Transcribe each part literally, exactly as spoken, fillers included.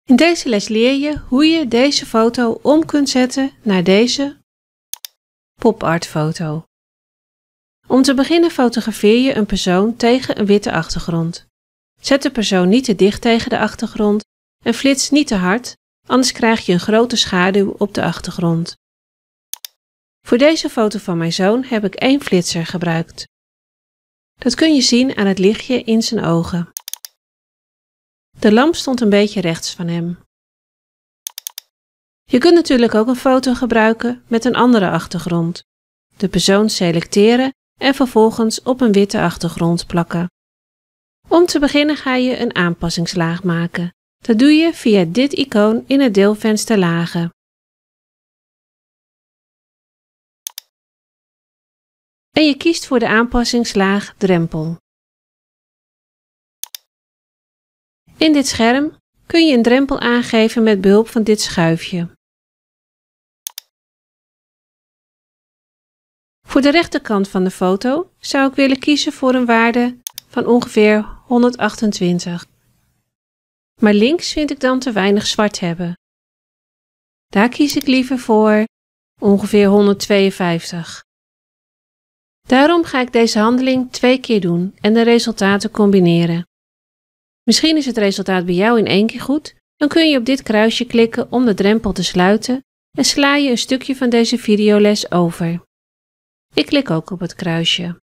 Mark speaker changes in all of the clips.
Speaker 1: In deze les leer je hoe je deze foto om kunt zetten naar deze pop-art foto. Om te beginnen fotografeer je een persoon tegen een witte achtergrond. Zet de persoon niet te dicht tegen de achtergrond en flits niet te hard, anders krijg je een grote schaduw op de achtergrond. Voor deze foto van mijn zoon heb ik één flitser gebruikt. Dat kun je zien aan het lichtje in zijn ogen. De lamp stond een beetje rechts van hem. Je kunt natuurlijk ook een foto gebruiken met een andere achtergrond. De persoon selecteren en vervolgens op een witte achtergrond plakken. Om te beginnen ga je een aanpassingslaag maken. Dat doe je via dit icoon in het deelvenster lagen. En je kiest voor de aanpassingslaag drempel. In dit scherm kun je een drempel aangeven met behulp van dit schuifje. Voor de rechterkant van de foto zou ik willen kiezen voor een waarde van ongeveer honderdachtentwintig. Maar links vind ik dan te weinig zwart hebben. Daar kies ik liever voor ongeveer honderdtweeënvijftig. Daarom ga ik deze handeling twee keer doen en de resultaten combineren. Misschien is het resultaat bij jou in één keer goed, dan kun je op dit kruisje klikken om de drempel te sluiten en sla je een stukje van deze videoles over. Ik klik ook op het kruisje.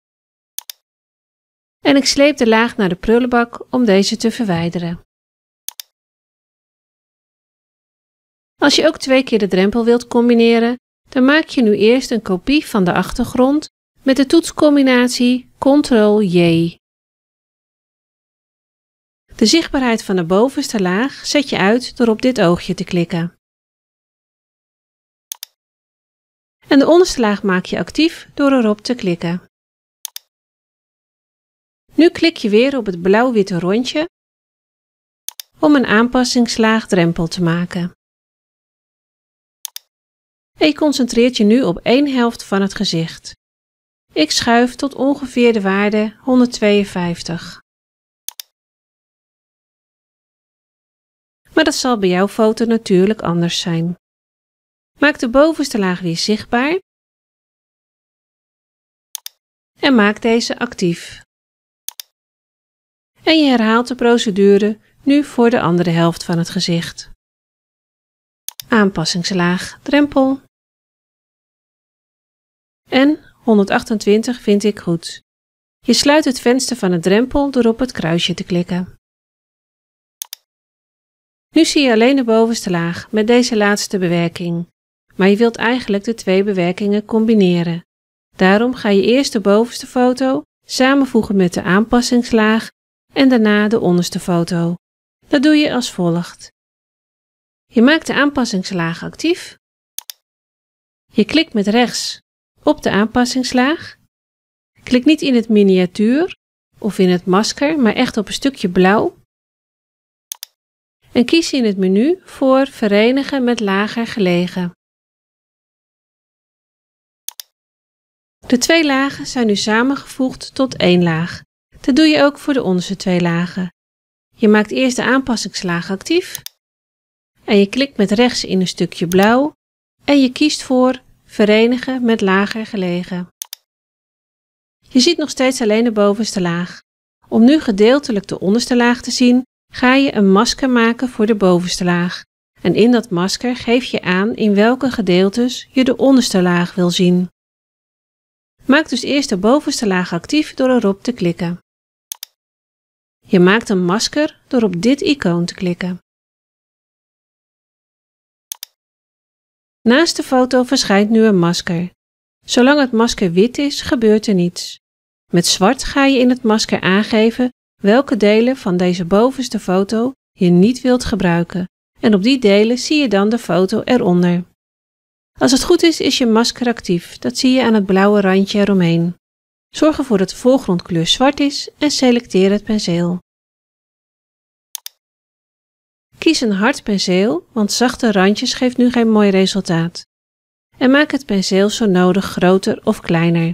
Speaker 1: En ik sleep de laag naar de prullenbak om deze te verwijderen. Als je ook twee keer de drempel wilt combineren, dan maak je nu eerst een kopie van de achtergrond met de toetscombinatie control J. De zichtbaarheid van de bovenste laag zet je uit door op dit oogje te klikken. En de onderste laag maak je actief door erop te klikken. Nu klik je weer op het blauw-witte rondje om een aanpassingslaag drempel te maken. En je concentreert je nu op één helft van het gezicht. Ik schuif tot ongeveer de waarde honderdtweeënvijftig. Maar dat zal bij jouw foto natuurlijk anders zijn. Maak de bovenste laag weer zichtbaar en maak deze actief. En je herhaalt de procedure nu voor de andere helft van het gezicht. Aanpassingslaag drempel en honderdachtentwintig vind ik goed. Je sluit het venster van het drempel door op het kruisje te klikken. Nu zie je alleen de bovenste laag met deze laatste bewerking, maar je wilt eigenlijk de twee bewerkingen combineren. Daarom ga je eerst de bovenste foto samenvoegen met de aanpassingslaag en daarna de onderste foto. Dat doe je als volgt. Je maakt de aanpassingslaag actief. Je klikt met rechts op de aanpassingslaag. Klik niet in het miniatuur of in het masker, maar echt op een stukje blauw. En kies in het menu voor Verenigen met lager gelegen. De twee lagen zijn nu samengevoegd tot één laag. Dat doe je ook voor de onderste twee lagen. Je maakt eerst de aanpassingslaag actief. En je klikt met rechts in een stukje blauw. En je kiest voor Verenigen met lager gelegen. Je ziet nog steeds alleen de bovenste laag. Om nu gedeeltelijk de onderste laag te zien, ga je een masker maken voor de bovenste laag. En in dat masker geef je aan in welke gedeeltes je de onderste laag wil zien. Maak dus eerst de bovenste laag actief door erop te klikken. Je maakt een masker door op dit icoon te klikken. Naast de foto verschijnt nu een masker. Zolang het masker wit is, gebeurt er niets. Met zwart ga je in het masker aangeven welke delen van deze bovenste foto je niet wilt gebruiken. En op die delen zie je dan de foto eronder. Als het goed is, is je masker actief. Dat zie je aan het blauwe randje eromheen. Zorg ervoor dat de voorgrondkleur zwart is en selecteer het penseel. Kies een hard penseel, want zachte randjes geeft nu geen mooi resultaat. En maak het penseel zo nodig groter of kleiner.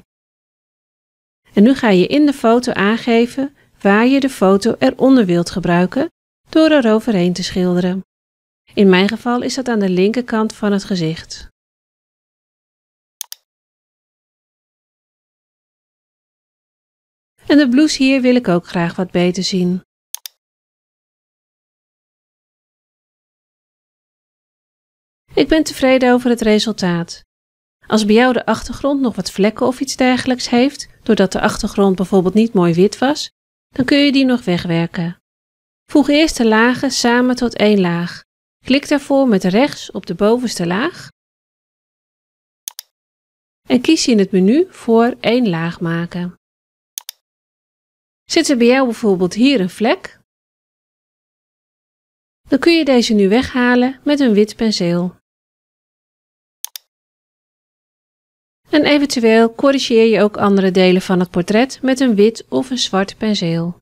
Speaker 1: En nu ga je in de foto aangeven waar je de foto eronder wilt gebruiken door er overheen te schilderen. In mijn geval is dat aan de linkerkant van het gezicht. En de blouse hier wil ik ook graag wat beter zien. Ik ben tevreden over het resultaat. Als bij jou de achtergrond nog wat vlekken of iets dergelijks heeft, doordat de achtergrond bijvoorbeeld niet mooi wit was, dan kun je die nog wegwerken. Voeg eerst de lagen samen tot één laag. Klik daarvoor met rechts op de bovenste laag en kies in het menu voor één laag maken. Zit er bij jou bijvoorbeeld hier een vlek? Dan kun je deze nu weghalen met een wit penseel. En eventueel corrigeer je ook andere delen van het portret met een wit of een zwart penseel.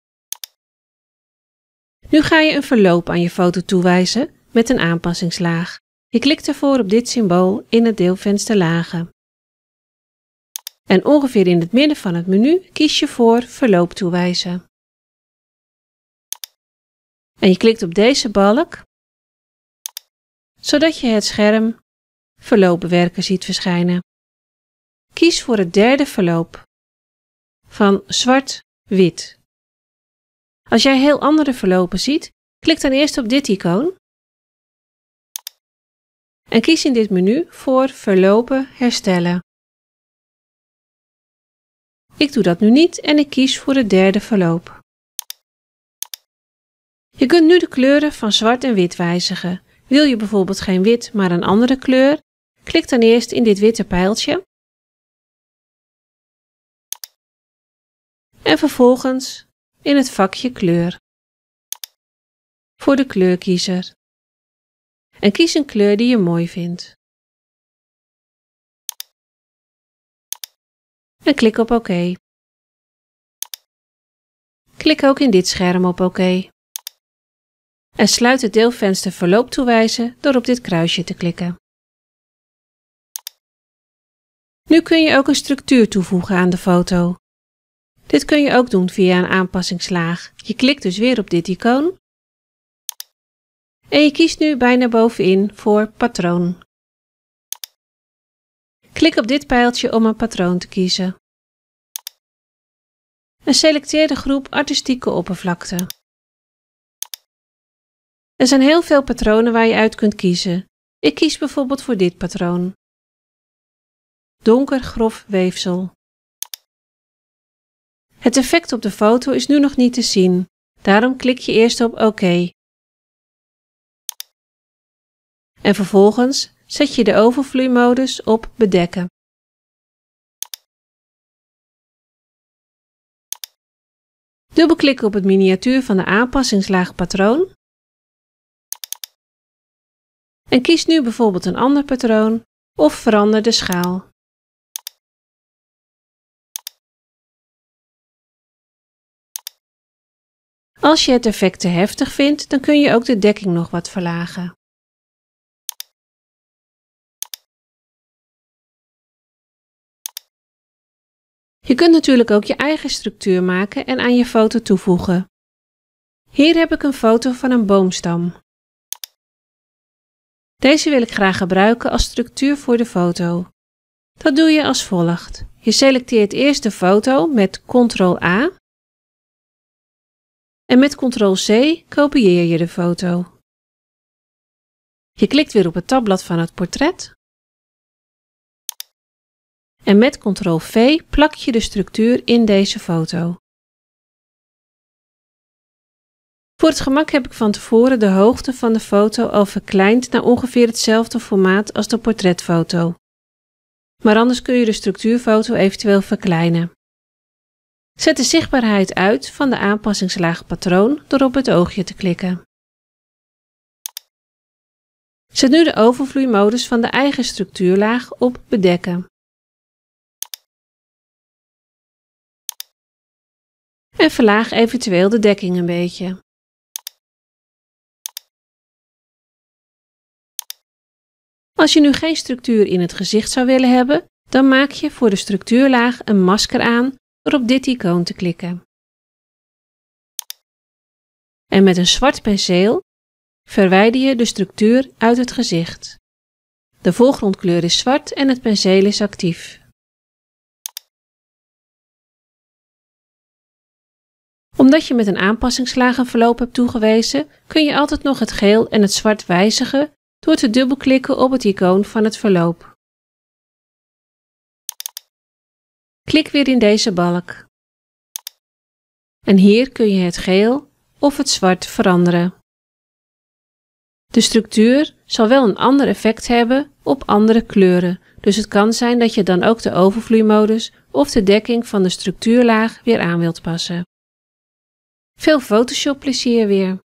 Speaker 1: Nu ga je een verloop aan je foto toewijzen met een aanpassingslaag. Je klikt ervoor op dit symbool in het deelvenster lagen. En ongeveer in het midden van het menu kies je voor verloop toewijzen. En je klikt op deze balk, zodat je het scherm verloop bewerken ziet verschijnen. Kies voor het derde verloop van zwart-wit. Als jij heel andere verlopen ziet, klik dan eerst op dit icoon en kies in dit menu voor verlopen herstellen. Ik doe dat nu niet en ik kies voor het derde verloop. Je kunt nu de kleuren van zwart en wit wijzigen. Wil je bijvoorbeeld geen wit, maar een andere kleur? Klik dan eerst in dit witte pijltje en vervolgens in het vakje kleur voor de kleurkiezer en kies een kleur die je mooi vindt. En klik op oké. Klik ook in dit scherm op oké. En sluit het deelvenster verloop toewijzen door op dit kruisje te klikken. Nu kun je ook een structuur toevoegen aan de foto. Dit kun je ook doen via een aanpassingslaag. Je klikt dus weer op dit icoon en je kiest nu bijna bovenin voor patroon. Klik op dit pijltje om een patroon te kiezen. En selecteer de groep artistieke oppervlakte. Er zijn heel veel patronen waar je uit kunt kiezen. Ik kies bijvoorbeeld voor dit patroon. Donker grof weefsel. Het effect op de foto is nu nog niet te zien. Daarom klik je eerst op oké. En vervolgens zet je de overvloeimodus op bedekken. Dubbelklik op het miniatuur van de aanpassingslaag patroon. En kies nu bijvoorbeeld een ander patroon of verander de schaal. Als je het effect te heftig vindt, dan kun je ook de dekking nog wat verlagen. Je kunt natuurlijk ook je eigen structuur maken en aan je foto toevoegen. Hier heb ik een foto van een boomstam. Deze wil ik graag gebruiken als structuur voor de foto. Dat doe je als volgt. Je selecteert eerst de foto met control A en met control C kopieer je de foto. Je klikt weer op het tabblad van het portret en met control V plak je de structuur in deze foto. Voor het gemak heb ik van tevoren de hoogte van de foto al verkleind naar ongeveer hetzelfde formaat als de portretfoto. Maar anders kun je de structuurfoto eventueel verkleinen. Zet de zichtbaarheid uit van de aanpassingslaag patroon door op het oogje te klikken. Zet nu de overvloeimodus van de eigen structuurlaag op bedekken. En verlaag eventueel de dekking een beetje. Als je nu geen structuur in het gezicht zou willen hebben, dan maak je voor de structuurlaag een masker aan door op dit icoon te klikken. En met een zwart penseel verwijder je de structuur uit het gezicht. De voorgrondkleur is zwart en het penseel is actief. Omdat je met een aanpassingslaag een verloop hebt toegewezen, kun je altijd nog het geel en het zwart wijzigen door te dubbelklikken op het icoon van het verloop. Klik weer in deze balk. En hier kun je het geel of het zwart veranderen. De structuur zal wel een ander effect hebben op andere kleuren, dus het kan zijn dat je dan ook de overvloeimodus of de dekking van de structuurlaag weer aan wilt passen. Veel Photoshop plezier weer!